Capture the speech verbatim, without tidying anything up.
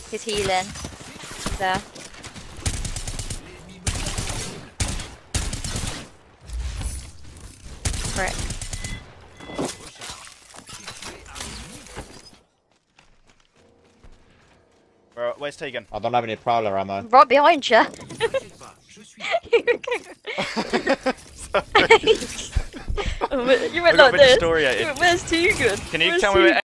He's healing. He's there. Frick. Where, where's Tegan? I don't have any prowler ammo. Right behind you. You went I got like this. disoriented. You went, where's Tegan? Can you Where's tell me where